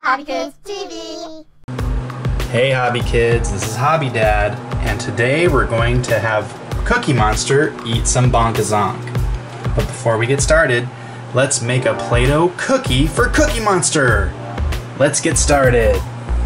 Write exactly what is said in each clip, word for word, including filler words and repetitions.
Hobby Kids T V. Hey Hobby Kids, this is Hobby Dad, and today we're going to have Cookie Monster eat some Bonkazonk. But before we get started, let's make a Play-Doh cookie for Cookie Monster! Let's get started!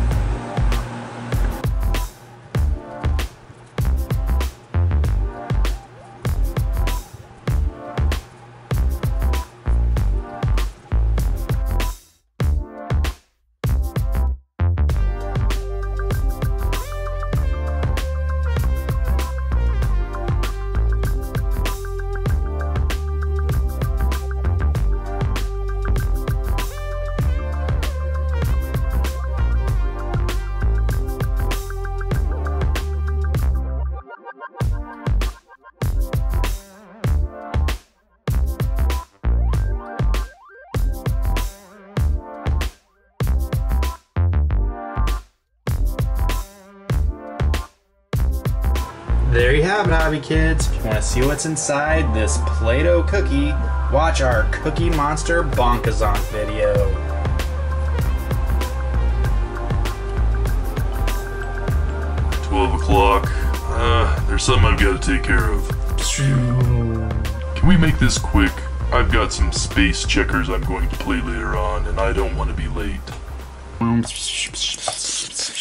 There you have it, Hobby Kids. If you want to see what's inside this Play-Doh cookie, watch our Cookie Monster Bonkazonk video. twelve o'clock. Uh, there's something I've got to take care of. Can we make this quick? I've got some space checkers I'm going to play later on, and I don't want to be late.